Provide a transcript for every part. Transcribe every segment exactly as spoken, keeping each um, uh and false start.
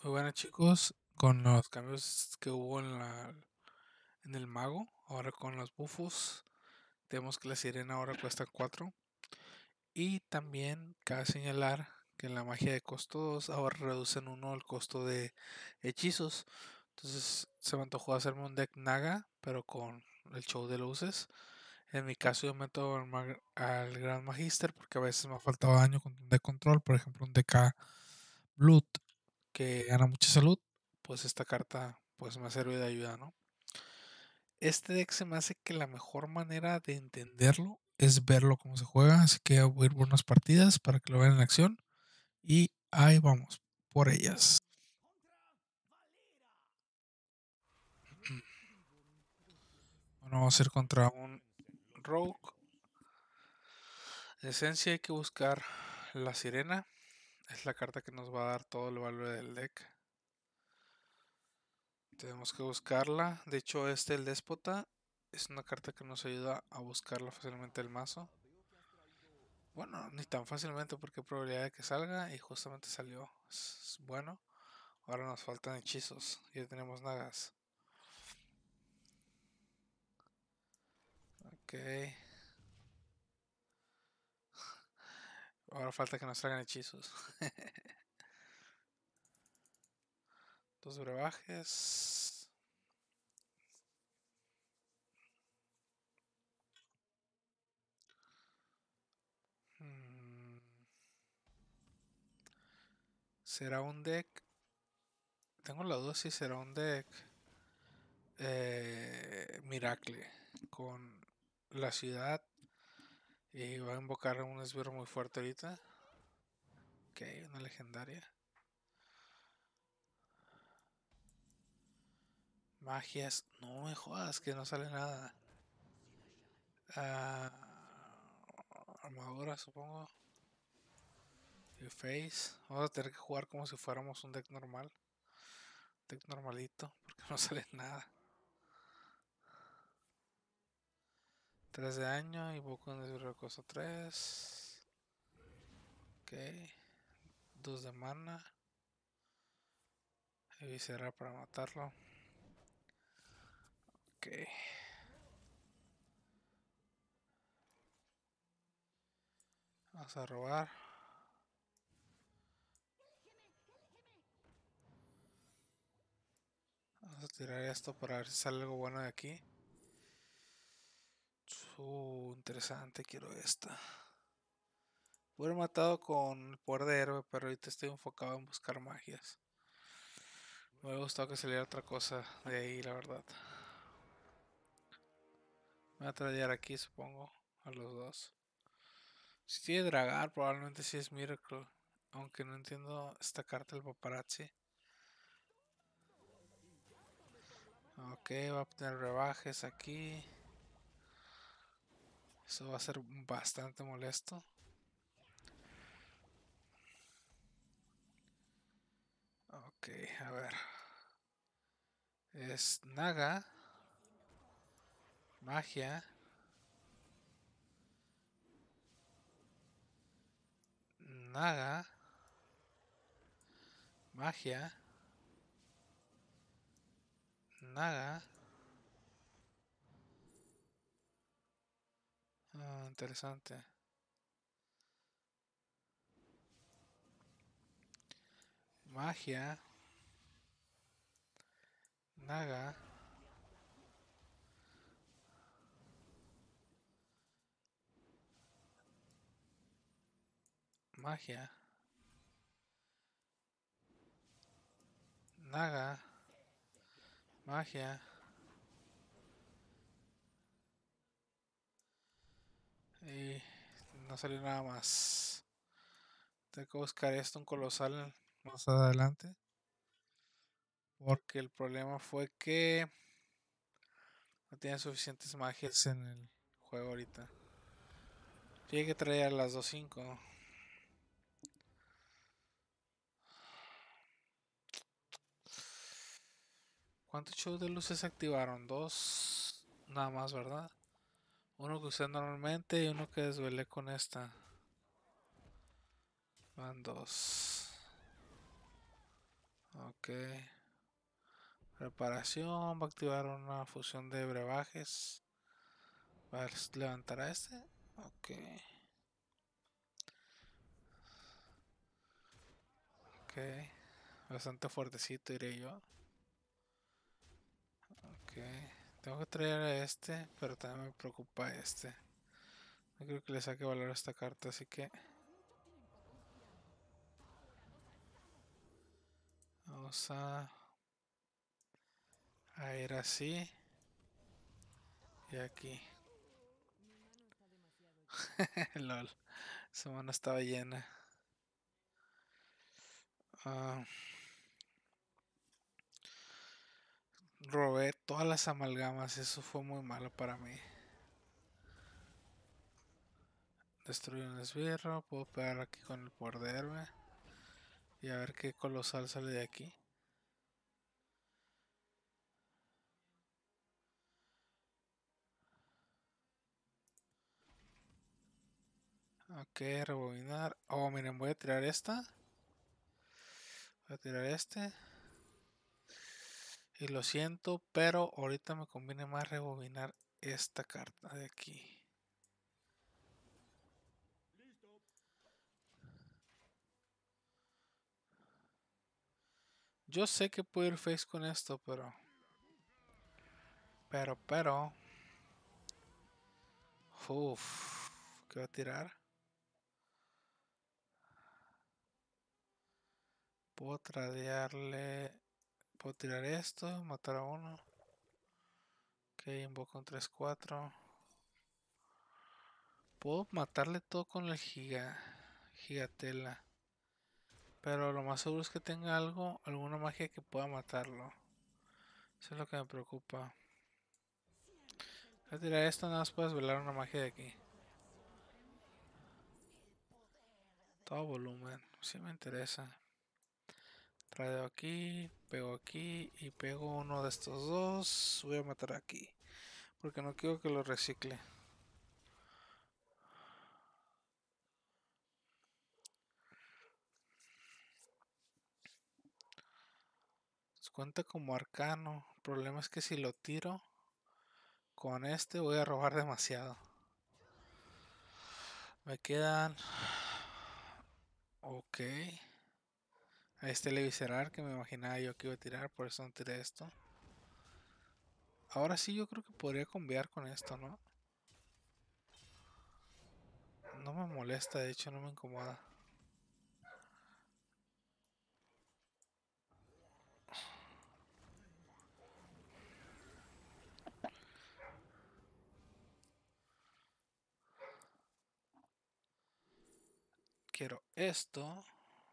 Muy buenas chicos, con los cambios que hubo en la en el mago, ahora con los bufos, tenemos que la sirena ahora cuesta cuatro. Y también cabe señalar que en la magia de costo dos ahora reducen uno el costo de hechizos. Entonces se me antojó hacerme un deck Naga, pero con el show de luces. En mi caso yo meto al, mag- al Gran Magister porque a veces me ha faltado daño con un deck control, por ejemplo un D K Blood que gana mucha salud, pues esta carta pues me ha servido de ayuda, ¿no? Este deck se me hace que la mejor manera de entenderlo es verlo cómo se juega, así que voy a ir por unas partidas para que lo vean en acción y ahí vamos, por ellas. Bueno, vamos a ir contra un Rogue. En esencia hay que buscar la sirena, es la carta que nos va a dar todo el valor del deck. Tenemos que buscarla, de hecho este el déspota es una carta que nos ayuda a buscarla fácilmente el mazo. Bueno, ni tan fácilmente porque hay probabilidad de que salga y justamente salió. Es bueno. Ahora nos faltan hechizos. Ya tenemos nagas. Ok. Ahora falta que nos salgan hechizos. Dos brebajes. Hmm, ¿Será un deck? Tengo la duda si será un deck eh, Miracle con la ciudad y va a invocar un esbirro muy fuerte ahorita. Ok, una legendaria. Magias. No me jodas que no sale nada. Ah, armadura, supongo. Y face. Vamos a tener que jugar como si fuéramos un deck normal. Deck normalito, porque no sale nada. tres de daño y Boku de Zero costa tres. Ok. dos de mana. Y visera para matarlo. Ok. Vamos a robar. Vamos a tirar esto para ver si sale algo bueno de aquí. Uh, interesante, quiero esta. Hubiera matado con el poder de héroe, pero ahorita estoy enfocado en buscar magias. Me hubiera gustado que saliera otra cosa de ahí, la verdad. Me voy a tradear aquí, supongo, a los dos. Si tiene Dragar, probablemente sí es Miracle. Aunque no entiendo esta carta del paparazzi. Ok, va a tener rebajes aquí. Eso va a ser bastante molesto. Ok, a ver. Es Naga. Magia. Naga. Magia. Naga. Ah, interesante. Magia. Naga. Magia. Naga. Magia. Y no salió nada más. Tengo que buscar esto, un colosal más adelante. Porque el problema fue que no tenía suficientes magias en el juego ahorita. Tiene que traer las dos cinco. ¿Cuántos shows de luces activaron? Dos. Nada más, ¿verdad? Uno que usé normalmente y uno que desvelé con esta. Van dos. Ok. Preparación. Va a activar una fusión de brebajes. Va a levantar a este. Ok. Ok. Bastante fuertecito, diré yo. Ok. Tengo que traer a este, pero también me preocupa este. No creo que le saque valor a esta carta, así que vamos a, a ir así y aquí. Lol, su mano estaba llena. Ah, robé todas las amalgamas, eso fue muy malo para mí. Destruí un esbirro, puedo pegar aquí con el poder de héroe. Y a ver qué colosal sale de aquí. Ok, rebobinar. Oh, miren, voy a tirar esta. Voy a tirar este. Y lo siento, pero ahorita me conviene más rebobinar esta carta de aquí. Yo sé que puedo ir face con esto, pero... Pero, pero... Uff, ¿qué va a tirar? Puedo tradearle... Puedo tirar esto, matar a uno. Ok, invoco un tres cuatro. Puedo matarle todo con el giga... Gigatela. Pero lo más seguro es que tenga algo, alguna magia que pueda matarlo. Eso es lo que me preocupa. Voy a tirar esto, nada más puedes velar una magia de aquí. Todo volumen, si me interesa. Tradeo aquí, pego aquí y pego uno de estos dos. Voy a matar aquí, porque no quiero que lo recicle. Cuenta como arcano. El problema es que si lo tiro con este voy a robar demasiado. Me quedan... Ok. A este le visceral que me imaginaba yo que iba a tirar, por eso no tiré esto. Ahora sí yo creo que podría cambiar con esto, ¿no? No me molesta, de hecho no me incomoda. Quiero esto.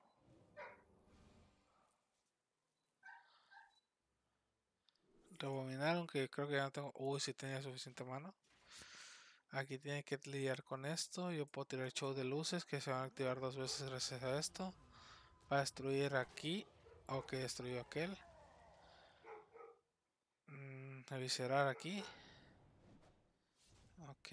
Rebobinar, aunque creo que ya no tengo... Uy, si tenía suficiente mano. Aquí tiene que lidiar con esto. Yo puedo tirar show de luces que se van a activar dos veces gracias a esto. Va a destruir aquí. Ok, destruyó aquel. Mm, eviscerar aquí. Ok.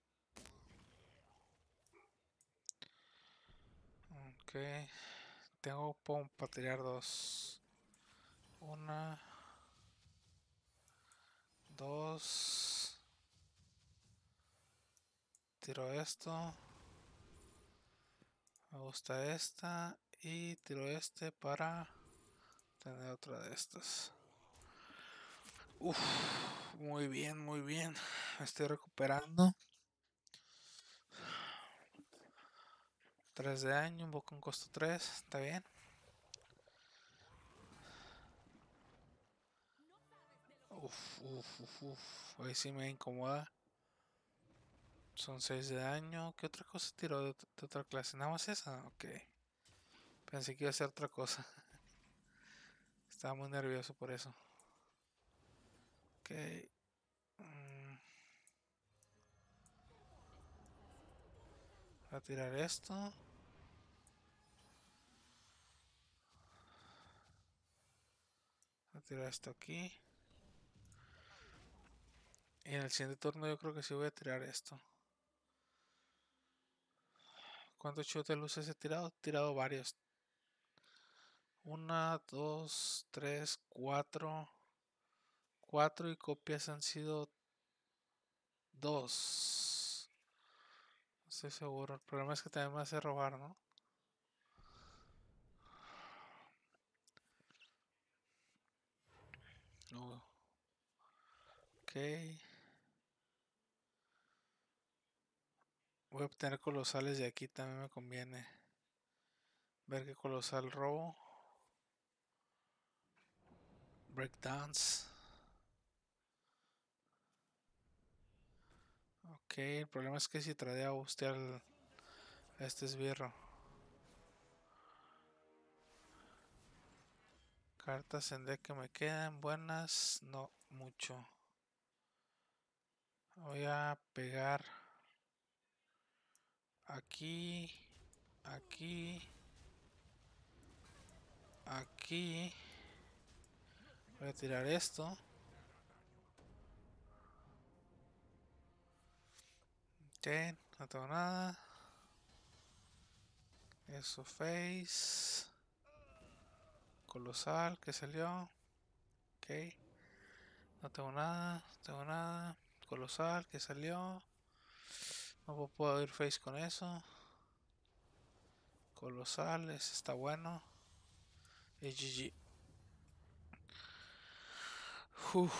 Ok. Tengo para tirar dos. Una. Dos. Tiro esto. Me gusta esta. Y tiro este para tener otra de estas. Uf, muy bien, muy bien. Me estoy recuperando. tres de daño, un poco en costo tres. Está bien. Uf, uf, uf, uf. Ahí sí me incomoda. Son seis de daño. ¿Qué otra cosa tiró de, de otra clase? ¿Nada más esa? Ok. Pensé que iba a ser otra cosa. Estaba muy nervioso por eso. Ok. Mm, voy a tirar esto. Voy a tirar esto aquí. Y en el siguiente turno yo creo que sí voy a tirar esto. ¿Cuántos shots de luces he tirado? He tirado varios. Una, dos, tres, cuatro. Cuatro y copias han sido dos. No estoy seguro. El problema es que también me hace robar, ¿no? No. Ok. Voy a obtener colosales de aquí, también me conviene. Ver qué colosal robo. Breakdance. Ok, el problema es que si tradea usted al, a este esbirro. Cartas en deck que me quedan buenas, no mucho. Voy a pegar aquí, aquí, aquí. Voy a tirar esto. Ok, no tengo nada. Eso face. Colosal que salió. Ok. No tengo nada. No tengo nada. Colosal que salió. No puedo ir face con eso. Colosal, ese está bueno. Y G G. Uf.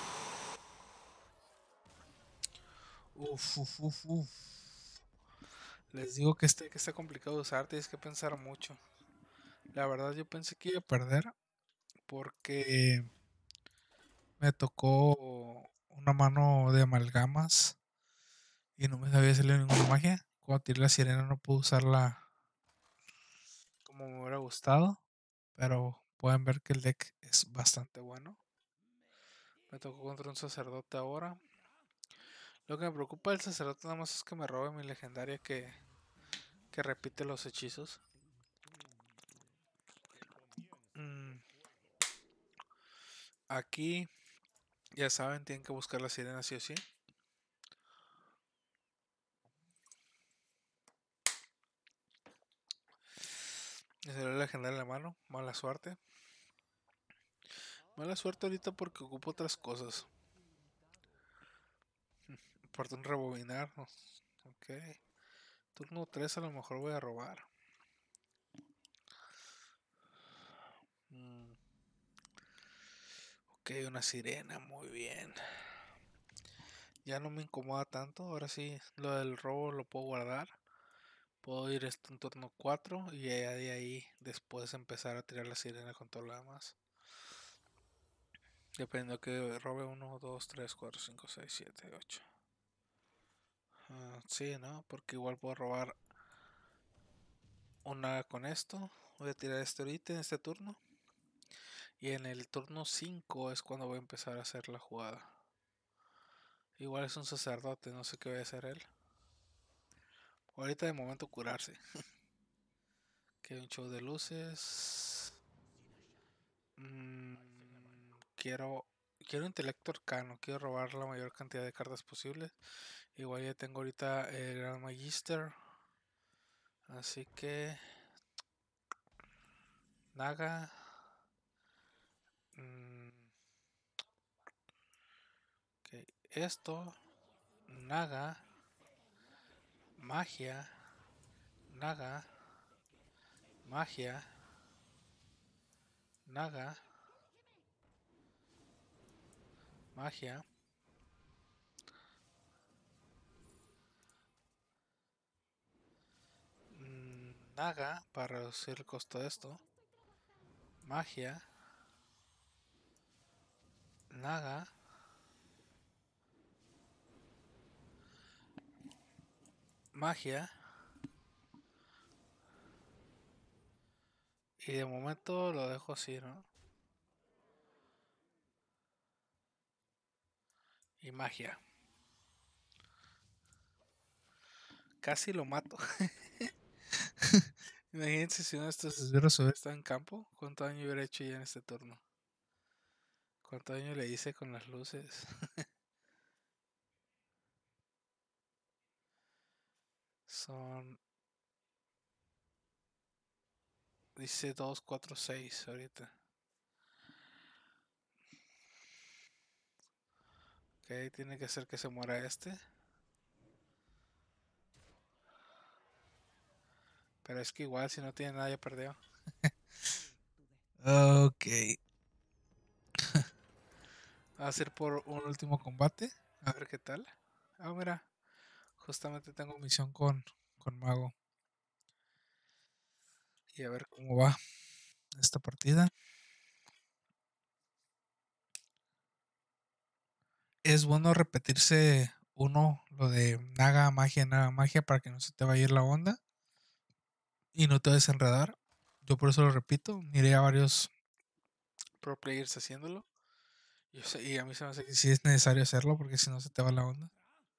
Uf, uf, uf, uf. Les digo que este que está complicado de usar, tienes que pensar mucho. La verdad yo pensé que iba a perder porque me tocó una mano de amalgamas y no me había salido ninguna magia. Cuando tiré la sirena no pude usarla como me hubiera gustado, pero pueden ver que el deck es bastante bueno. Me tocó contra un sacerdote ahora. Lo que me preocupa del sacerdote nada más es que me robe mi legendaria que, que repite los hechizos. Mm, Aquí, ya saben, tienen que buscar la sirena sí o sí. Me salió la legendaria en la mano, mala suerte. Mala suerte ahorita porque ocupo otras cosas. Aparte un rebobinar. ¿No? Ok. Turno tres a lo mejor voy a robar. Mm. Ok, una sirena, muy bien. Ya no me incomoda tanto. Ahora sí, lo del robo lo puedo guardar. Puedo ir esto en turno cuatro y ya de ahí después empezar a tirar la sirena con todo lo demás. Dependiendo que robe uno, dos, tres, cuatro, cinco, seis, siete, ocho. Uh, sí, ¿no? Porque igual puedo robar una con esto. Voy a tirar este ahorita en este turno. Y en el turno cinco es cuando voy a empezar a hacer la jugada. Igual es un sacerdote, no sé qué va a hacer él. Ahorita de momento curarse. Que hay un show de luces. Mm, quiero quiero intelecto arcano. Quiero robar la mayor cantidad de cartas posibles. Igual ya tengo ahorita el Gran Magister. Así que Naga. Mm, okay. Esto. Naga. Magia. Naga. Magia. Naga. Magia. Mm, Naga para reducir el costo de esto. Magia. Naga. Magia. Y de momento lo dejo así, ¿no? Y magia. Casi lo mato. Imagínense si uno de estos esbirros hubiera estado en campo. ¿Cuánto daño hubiera hecho ya en este turno? ¿Cuánto daño le hice con las luces? Son Dice dos, cuatro, seis ahorita. Ok, tiene que ser que se muera este. Pero es que igual si no tiene nada ya perdió. Ok. Va a ser por un último combate. A ver qué tal. Ah, mira. Justamente tengo misión con, con Mago. Y a ver cómo va esta partida. Es bueno repetirse uno lo de naga magia, naga magia para que no se te vaya a ir la onda y no te desenredar. Yo por eso lo repito. Miré a varios pro players haciéndolo. Yo sé- y a mí se me hace que sí es necesario hacerlo porque si no se te va la onda.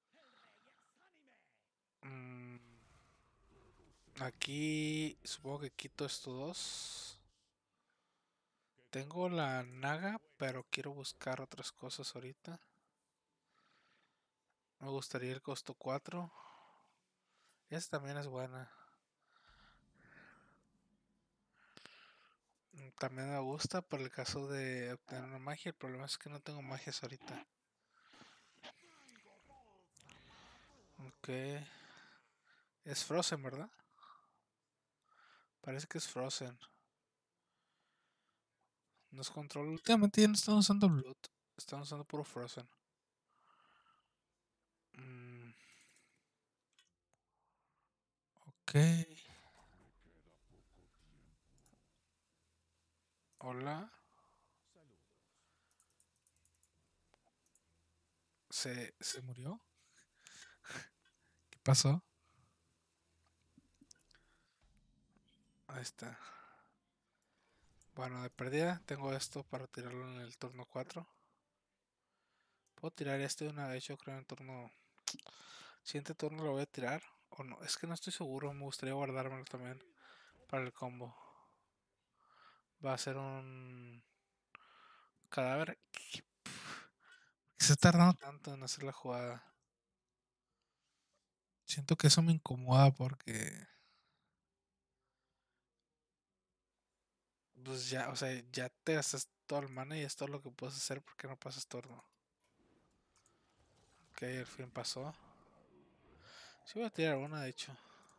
Mm, aquí supongo que quito estos dos. Tengo la naga, pero quiero buscar otras cosas ahorita. Me gustaría el costo cuatro. Esta también es buena. Mm, También me gusta por el caso de obtener una magia. El problema es que no tengo magias ahorita. Ok. Es Frozen, ¿verdad? Parece que es Frozen. No es control. Últimamente ya no están usando Blood. Están usando puro Frozen. Mm, ok. Hola. ¿Se, se murió? ¿Qué pasó? Ahí está. Bueno, de perdida tengo esto para tirarlo en el turno cuatro. Puedo tirar este de una vez, yo creo en el turno. Siguiente turno lo voy a tirar. O no, es que no estoy seguro. Me gustaría guardármelo también para el combo. Va a ser un cadáver. ¿Qué se está tardando tanto en hacer la jugada? Siento que eso me incomoda porque. Pues ya, o sea, ya te gastas todo el mana y es todo lo que puedes hacer porque no pasas turno. Ok, al fin pasó. Sí voy a tirar una, de hecho.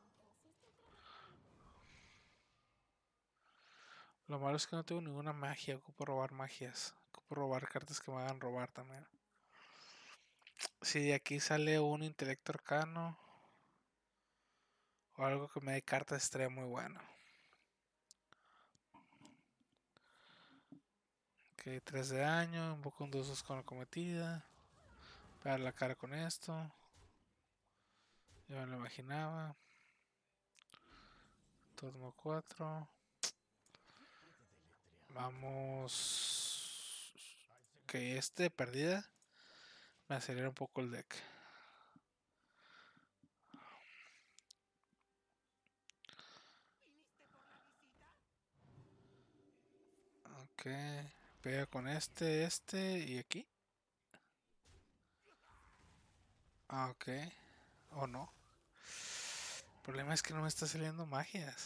Lo malo es que no tengo ninguna magia. Ocupo robar magias. Ocupo robar cartas que me hagan robar también. Si de aquí sale un intelecto arcano o algo que me dé cartas, estaría muy bueno. Ok, tres de daño. Invoco un dos dos con la cometida. Pegar la cara con esto. Ya me lo imaginaba. Turno cuatro. Vamos. Ok, este de perdida me acelera un poco el deck. Ok, pega con este, este y aquí. Ah, ok. O no. El problema es que no me está saliendo magias.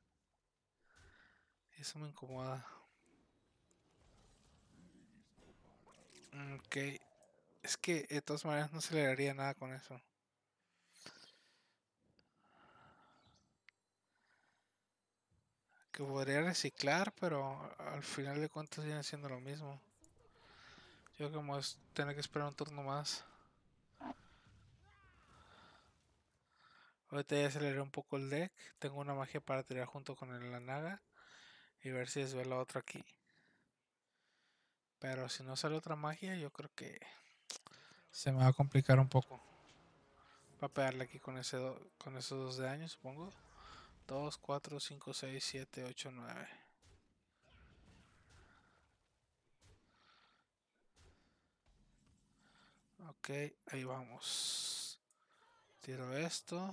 Eso me incomoda. Ok. Es que de todas maneras no aceleraría nada con eso. Que podría reciclar, pero al final de cuentas viene siendo lo mismo. Yo como es tener que esperar un turno más. Ahorita ya aceleré un poco el deck. Tengo una magia para tirar junto con el la naga. Y ver si desvela otra aquí. Pero si no sale otra magia, yo creo que se me va a complicar un poco. Va a pegarle aquí con, ese do- con esos dos de daño, supongo. Dos, cuatro, cinco, seis, siete, ocho, nueve. Ok, ahí vamos. Tiro esto.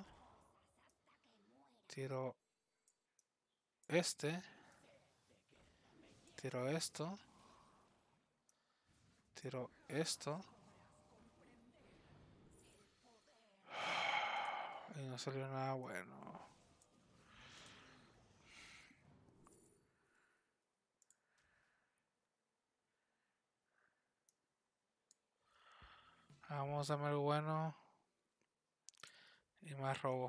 Tiro este. Tiro esto. Tiro esto. Y no salió nada bueno. Vamos, dame algo bueno. Y más robo.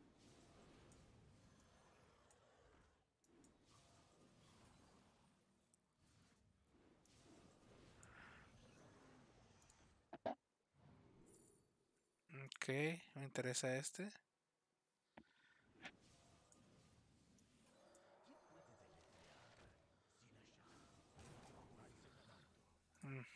Ok, me interesa este. Mm.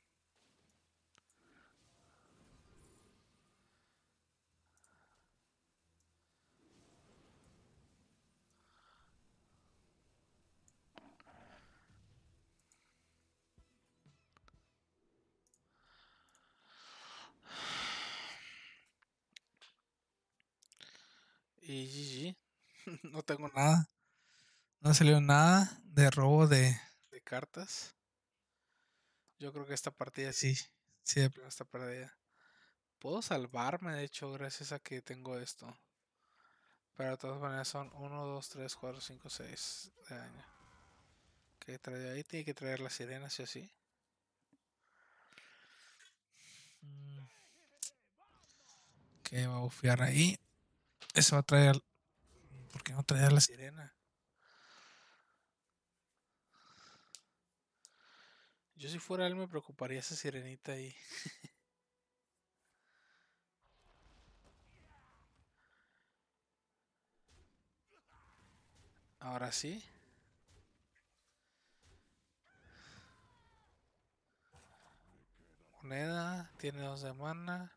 Y G G. No tengo nada. No salió nada de robo de, de cartas. Yo creo que esta partida sí. Sí, de plano está perdida. Puedo salvarme, de hecho, gracias a que tengo esto. Pero de todas maneras son uno, dos, tres, cuatro, cinco, seis de daño. Que trae ahí, tiene que traer la sirena, sí o sí. Mm, que va a bufear ahí. Eso va a traer. ¿Por qué no traer la sirena? Yo si fuera él me preocuparía esa sirenita ahí. Ahora sí. Moneda, tiene dos de mana.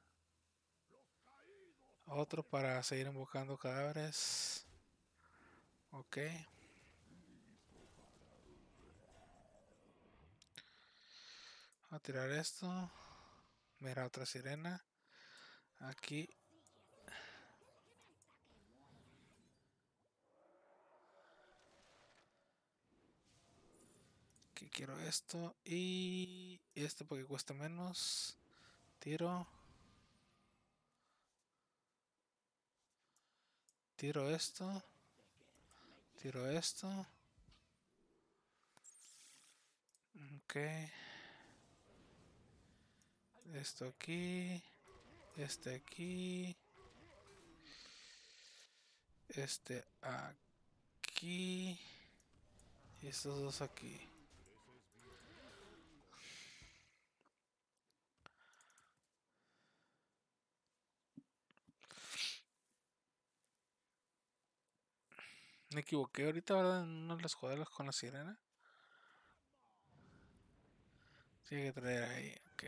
Otro para seguir invocando cadáveres. Ok. Voy a tirar esto. Mira, otra sirena. Aquí. Aquí quiero esto. Y este porque cuesta menos. Tiro. Tiro esto. Tiro esto. Ok. Esto aquí. Este aquí. Este aquí. Y estos dos aquí. Me equivoqué ahorita, ¿verdad? En una de las jugadas con la sirena. Tiene que traer ahí. Ok.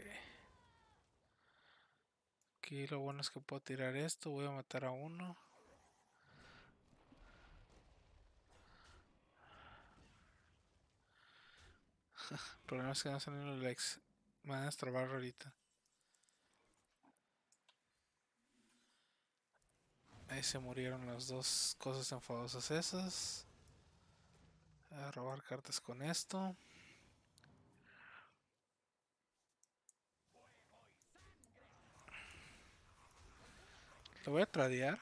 Aquí lo bueno es que puedo tirar esto. Voy a matar a uno. El problema es que no salen los likes. Me van a destrabar ahorita. Ahí se murieron las dos cosas enfadosas esas. Voy a robar cartas con esto. Lo voy a tradear.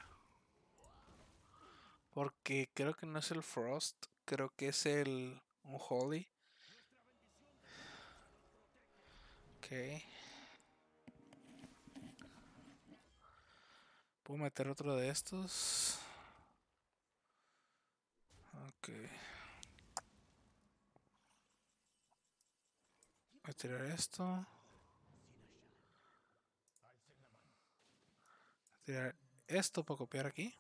Porque creo que no es el Frost. Creo que es el un Holy. Ok. Puedo meter otro de estos. Ok. Voy a tirar esto. Voy a tirar esto para copiar aquí.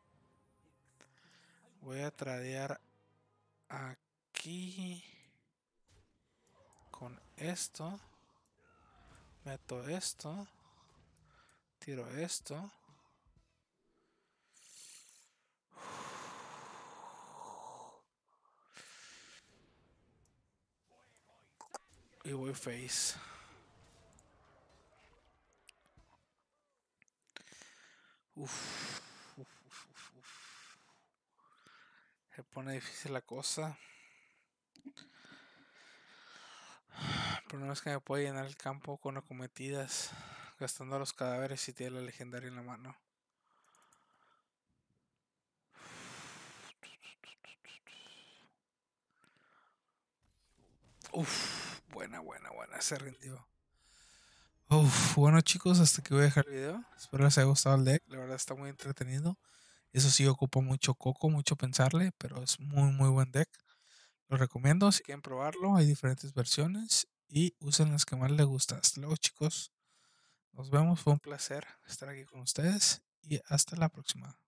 Voy a tradear aquí con esto. Meto esto. Tiro esto. Y voy face. Uf, uf, uf, uf, uf. Se pone difícil la cosa. El problema es que me puede llenar el campo con acometidas. Gastando los cadáveres si tiene la legendaria en la mano. Uf, buena, buena, buena. Se rindió. Uf, bueno chicos, hasta aquí voy a dejar el video. Espero les haya gustado el deck. La verdad está muy entretenido. Eso sí, ocupa mucho coco, mucho pensarle, pero es muy, muy buen deck. Lo recomiendo si quieren probarlo. Hay diferentes versiones y usen las que más les gustan. Hasta luego, chicos. Nos vemos. Fue un placer estar aquí con ustedes y hasta la próxima.